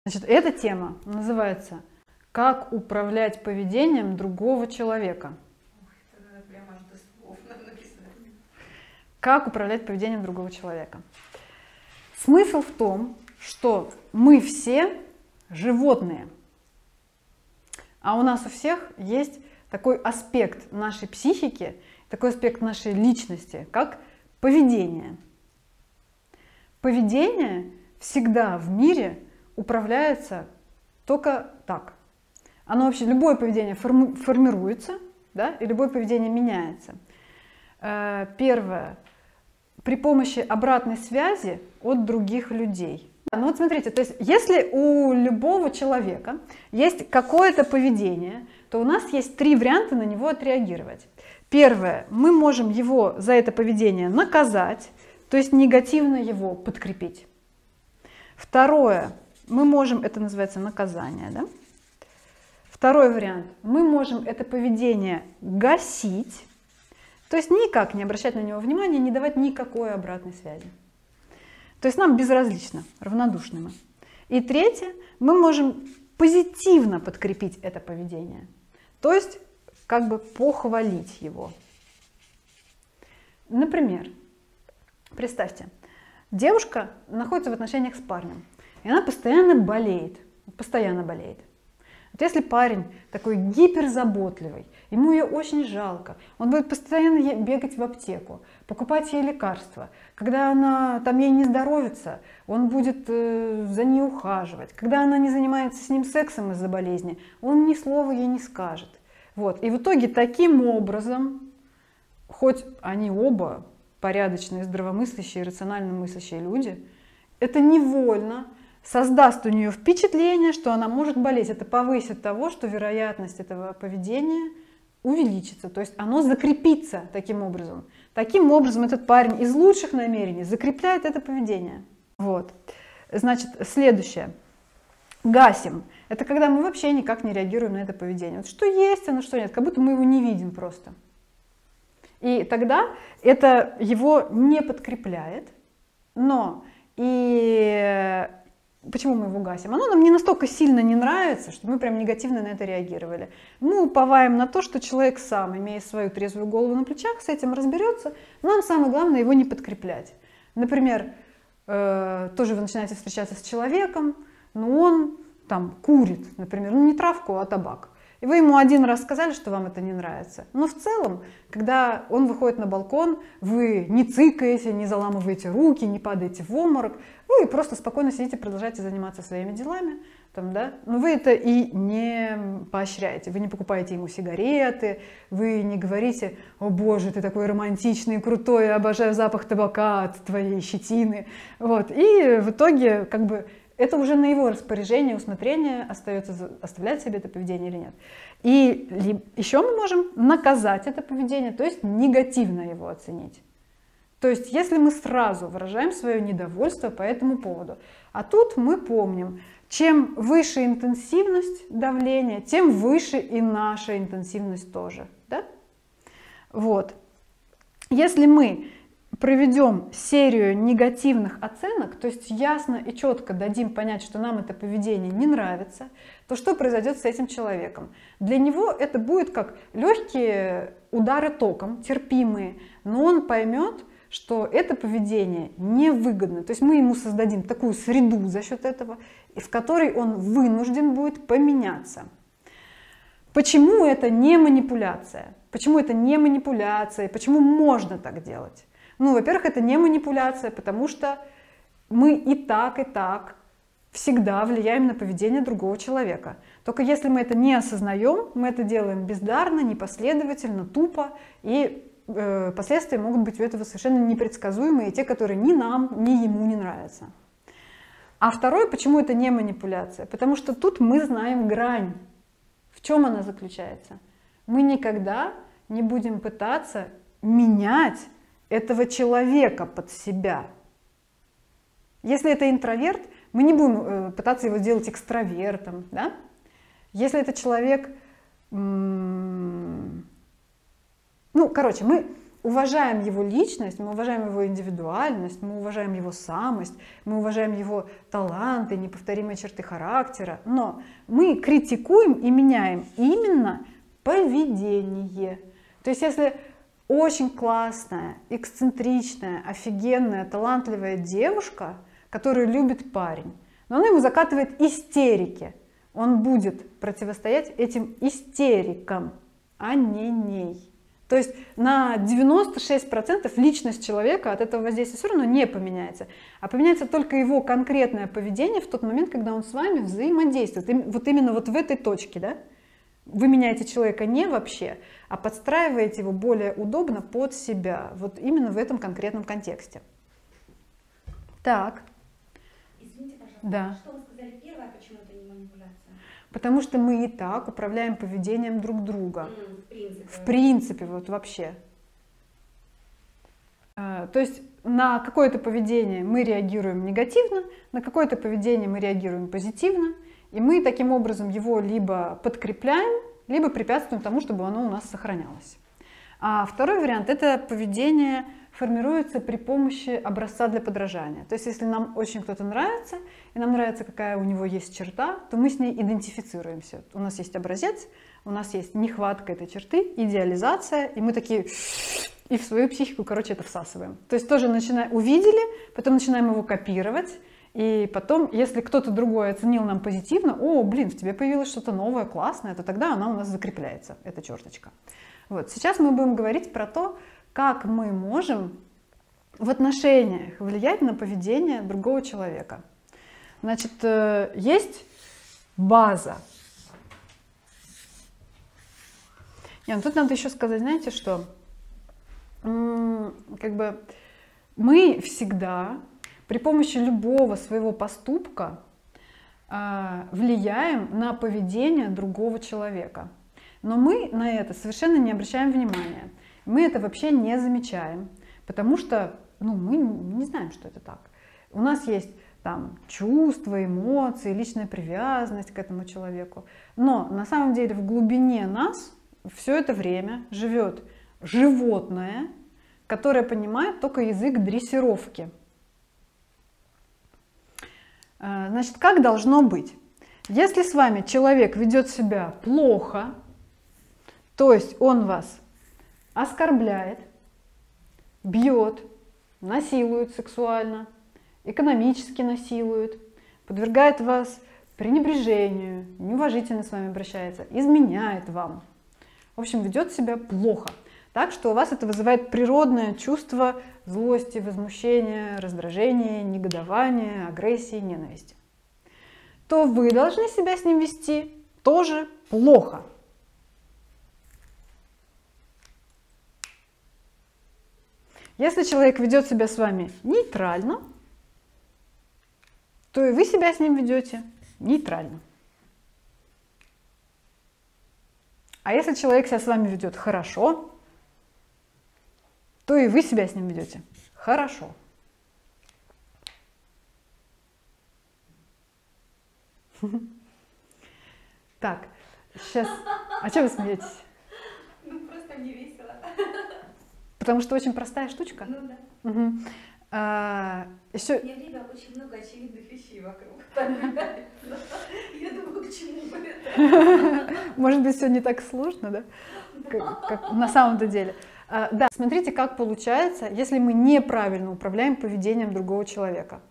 Значит, эта тема называется «Как управлять поведением другого человека». Как управлять поведением другого человека. Смысл в том, что мы все животные, а у нас у всех есть такой аспект нашей психики, такой аспект нашей личности, как поведение. Поведение всегда в мире управляется только так. Оно вообще, любое поведение формируется, да, и любое поведение меняется. Первое, при помощи обратной связи от других людей. Ну вот смотрите, то есть если у любого человека есть какое-то поведение, то у нас есть три варианта на него отреагировать. Первое, мы можем его за это поведение наказать, то есть негативно его подкрепить. Второе, мы можем, это называется наказание, да? Второй вариант, мы можем это поведение гасить, то есть никак не обращать на него внимания, не давать никакой обратной связи. То есть нам безразлично, равнодушны мы. И третье, мы можем позитивно подкрепить это поведение, то есть как бы похвалить его. Например, представьте, девушка находится в отношениях с парнем, и она постоянно болеет, постоянно болеет. Вот если парень такой гиперзаботливый, ему ее очень жалко, он будет постоянно бегать в аптеку, покупать ей лекарства. Когда она там ей не здоровится, он будет за ней ухаживать. Когда она не занимается с ним сексом из-за болезни, он ни слова ей не скажет. Вот. И в итоге таким образом, хоть они оба порядочные, здравомыслящие, рационально мыслящие люди, это невольно создаст у нее впечатление, что она может болеть. Это повысит того, что вероятность этого поведения увеличится. То есть оно закрепится таким образом. Таким образом этот парень из лучших намерений закрепляет это поведение. Вот. Значит, следующее. Гасим. Это когда мы вообще никак не реагируем на это поведение. Вот что есть оно, что нет. Как будто мы его не видим просто. И тогда это его не подкрепляет. Но и почему мы его гасим? Оно нам не настолько сильно не нравится, что мы прям негативно на это реагировали. Мы уповаем на то, что человек сам, имея свою трезвую голову на плечах, с этим разберется. Но нам самое главное его не подкреплять. Например, тоже вы начинаете встречаться с человеком, но он там курит, например, ну не травку, а табак. И вы ему один раз сказали, что вам это не нравится. Но в целом, когда он выходит на балкон, вы не цыкаете, не заламываете руки, не падаете в обморок, вы просто спокойно сидите, продолжаете заниматься своими делами. Там, да? Но вы это и не поощряете. Вы не покупаете ему сигареты, вы не говорите: «О боже, ты такой романтичный, крутой, я обожаю запах табака от твоей щетины». Вот. И в итоге как бы это уже на его распоряжение, усмотрение, остается оставлять себе это поведение или нет. И еще мы можем наказать это поведение, то есть негативно его оценить. То есть если мы сразу выражаем свое недовольство по этому поводу, а тут мы помним, чем выше интенсивность давления, тем выше и наша интенсивность тоже. Да? Вот. Если мы проведем серию негативных оценок, то есть ясно и четко дадим понять, что нам это поведение не нравится, то что произойдет с этим человеком? Для него это будет как легкие удары током, терпимые, но он поймет, что это поведение невыгодно. То есть мы ему создадим такую среду за счет этого, в которой он вынужден будет поменяться. Почему это не манипуляция? Почему это не манипуляция? Почему можно так делать? Ну, во-первых, это не манипуляция, потому что мы и так всегда влияем на поведение другого человека. Только если мы это не осознаем, мы это делаем бездарно, непоследовательно, тупо, и последствия могут быть у этого совершенно непредсказуемые, те, которые ни нам, ни ему не нравятся. А второе, почему это не манипуляция? Потому что тут мы знаем грань. В чем она заключается? Мы никогда не будем пытаться менять этого человека под себя. Если это интроверт, мы не будем пытаться его сделать экстравертом. Да? Если это человек... Ну, короче, мы уважаем его личность, мы уважаем его индивидуальность, мы уважаем его самость, мы уважаем его таланты, неповторимые черты характера, но мы критикуем и меняем именно поведение. То есть если очень классная, эксцентричная, офигенная, талантливая девушка, которую любит парень, но она ему закатывает истерики, он будет противостоять этим истерикам, а не ней. То есть на 96% личность человека от этого воздействия все равно не поменяется, а поменяется только его конкретное поведение в тот момент, когда он с вами взаимодействует. Вот именно вот в этой точке, да? Вы меняете человека не вообще, а подстраиваете его более удобно под себя. Вот именно в этом конкретном контексте. Так. Извините, пожалуйста, да. Что вы сказали первое, почему это не манипуляция? Потому что мы и так управляем поведением друг друга. В принципе, вот вообще. То есть на какое-то поведение мы реагируем негативно, на какое-то поведение мы реагируем позитивно, и мы таким образом его либо подкрепляем, либо препятствуем тому, чтобы оно у нас сохранялось. А второй вариант – это поведение формируется при помощи образца для подражания. То есть если нам очень кто-то нравится, и нам нравится, какая у него есть черта, то мы с ней идентифицируемся. У нас есть образец, у нас есть нехватка этой черты, идеализация, и мы такие и в свою психику, короче, это всасываем. То есть тоже увидели, потом начинаем его копировать, и потом, если кто-то другой оценил нам позитивно, о, блин, в тебе появилось что-то новое, классное, то тогда она у нас закрепляется, эта черточка. Вот. Сейчас мы будем говорить про то, как мы можем в отношениях влиять на поведение другого человека. Значит, есть база. Тут надо еще сказать, знаете что? Как бы мы всегда при помощи любого своего поступка влияем на поведение другого человека. Но мы на это совершенно не обращаем внимания. Мы это вообще не замечаем, потому что мы не знаем, что это так. У нас есть там чувства, эмоции, личная привязанность к этому человеку. Но на самом деле в глубине нас все это время живет животное, которое понимает только язык дрессировки. Значит, как должно быть? Если с вами человек ведет себя плохо, то есть он вас оскорбляет, бьет, насилует сексуально, экономически насилует, подвергает вас пренебрежению, неуважительно с вами обращается, изменяет вам. В общем, ведет себя плохо. Так что у вас это вызывает природное чувство злости, возмущения, раздражения, негодования, агрессии, ненависти. То вы должны себя с ним вести тоже плохо. Если человек ведет себя с вами нейтрально, то и вы себя с ним ведете нейтрально. А если человек себя с вами ведет хорошо, то и вы себя с ним ведете хорошо. Так, сейчас. А что вы смеетесь? Просто мне весело. Потому что очень простая штучка. Ну да. Угу. Еще... Мне время очень много очевидных вещей вокруг. Я думаю, к чему бы это? Может быть, все не так сложно, да? Как на самом-то деле. Да, смотрите, как получается, если мы неправильно управляем поведением другого человека.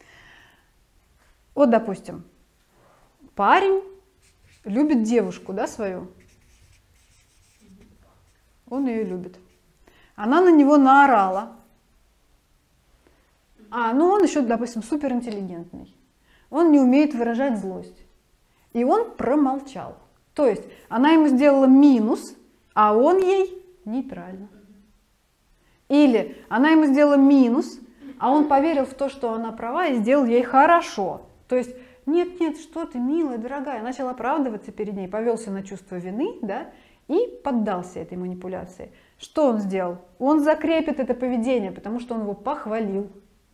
Вот, допустим, парень любит девушку, да, свою. Он ее любит. Она на него наорала. Он еще, допустим, суперинтеллигентный. Он не умеет выражать злость. И он промолчал. То есть она ему сделала минус, а он ей нейтрально. Или она ему сделала минус, а он поверил в то, что она права, и сделал ей хорошо. То есть нет, нет, что ты, милая, дорогая. Начал оправдываться перед ней, повелся на чувство вины, да, и поддался этой манипуляции. Что он сделал? Он закрепит это поведение, потому что он его похвалил.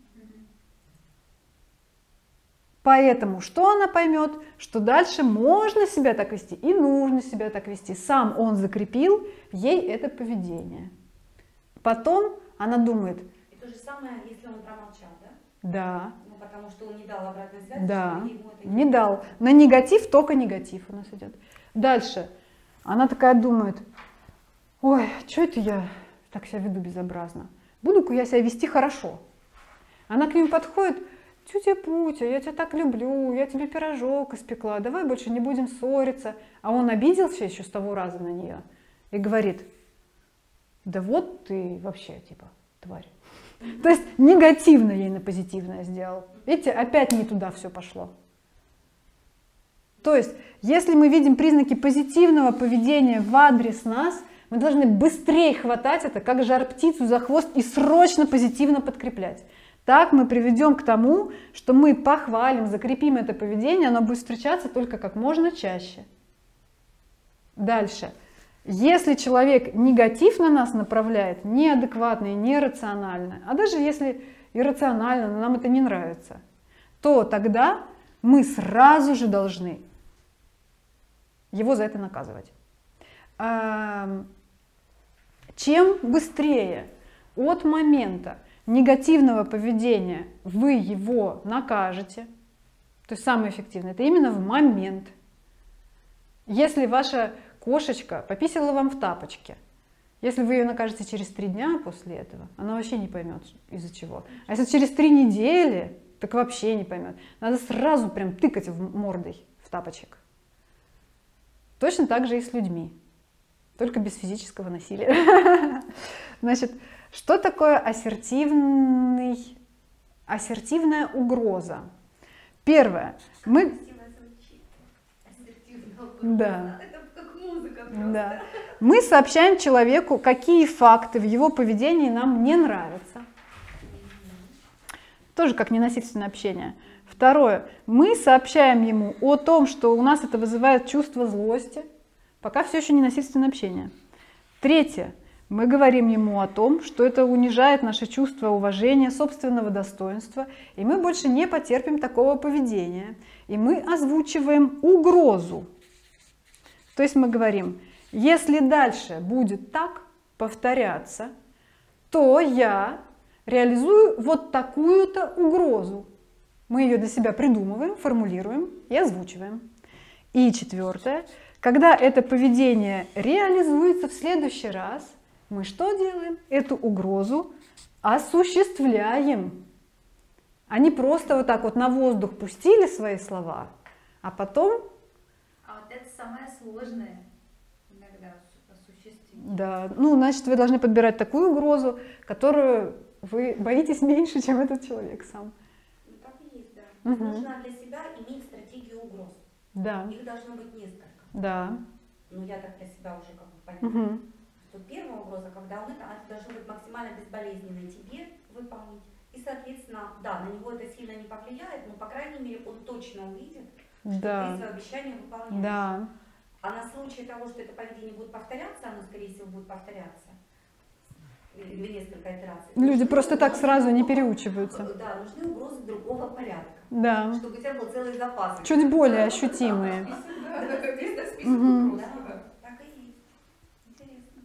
Поэтому что она поймет? Что дальше можно себя так вести и нужно себя так вести. Сам он закрепил ей это поведение. Потом она думает, И то же самое, если он промолчал, да? да, Ну, потому что он не дал обратной связи, да, что ему это не дал. На негатив только негатив у нас идет. Дальше. Она такая думает, ой, что это я так себя веду безобразно? Буду-ка я себя вести хорошо. Она к нему подходит, тетя Путя, я тебя так люблю, я тебе пирожок испекла, давай больше не будем ссориться. А он обиделся еще с того раза на нее и говорит, да вот ты вообще типа тварь. То есть негативно ей на позитивное сделал. Видите, опять не туда все пошло. То есть, если мы видим признаки позитивного поведения в адрес нас, мы должны быстрее хватать это, как жар-птицу за хвост, и срочно позитивно подкреплять. Так мы приведем к тому, что мы похвалим, закрепим это поведение, оно будет встречаться только как можно чаще. Дальше. Если человек негатив на нас направляет, неадекватно и нерационально, а даже если иррационально, но нам это не нравится, то тогда мы сразу же должны его за это наказывать. Чем быстрее от момента негативного поведения вы его накажете, то есть самое эффективное, это именно в момент. Если ваша кошечка пописала вам в тапочке, если вы ее накажете через 3 дня после этого, она вообще не поймет, из-за чего. А если через 3 недели, так вообще не поймет. Надо сразу прям тыкать мордой в тапочек. Точно так же и с людьми, только без физического насилия. Значит, что такое ассертивная угроза? Первое. Да. Это как музыка просто. Да. Мы сообщаем человеку, какие факты в его поведении нам не нравятся. Тоже как ненасильственное общение. Второе. Мы сообщаем ему о том, что у нас это вызывает чувство злости. Пока все еще не насильственное общение. Третье. Мы говорим ему о том, что это унижает наше чувство уважения, собственного достоинства, и мы больше не потерпим такого поведения. И мы озвучиваем угрозу. То есть мы говорим, если дальше будет так повторяться, то я реализую вот такую-то угрозу. Мы ее для себя придумываем, формулируем и озвучиваем. И четвертое, когда это поведение реализуется в следующий раз, мы что делаем? Эту угрозу осуществляем. Они просто вот так вот на воздух пустили свои слова, а потом... А вот это самое сложное иногда осуществить. Да, ну, значит, вы должны подбирать такую угрозу, которую вы боитесь меньше, чем этот человек сам. Ну, так и есть, да. Угу. Нужно для себя иметь стратегию угроз. Да. Их должно быть несколько. Да. Ну, я так для себя уже как бы поняла. Угу. Что первая угроза, когда он это должно быть максимально безболезненно тебе выполнить. И, соответственно, да, на него это сильно не повлияет, но, по крайней мере, он точно увидит, что Да. ты свое обещание выполняешь. Да. А на случай того, что это поведение будет повторяться, оно, скорее всего, будет повторяться в несколько итераций. Люди Нужны просто так угрозы сразу не другого- переучиваются. Да, нужны угрозы другого порядка. Да. Чтобы у тебя был целый запас. Чуть более ощутимые. Мгм. Да, так и есть. Интересно.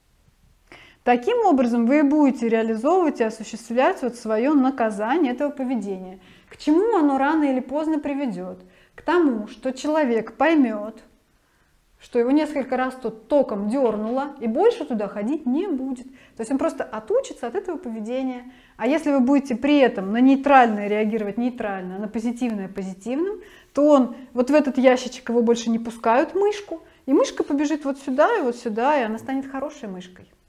Таким образом, вы будете реализовывать и осуществлять вот свое наказание этого поведения. К чему оно рано или поздно приведет? К тому, что человек поймет, что его несколько раз тут током дернуло, и больше туда ходить не будет. То есть он просто отучится от этого поведения. А если вы будете при этом на нейтральное реагировать нейтрально, на позитивное позитивным, то он вот в этот ящичек его больше не пускают мышку, и мышка побежит вот сюда, и она станет хорошей мышкой.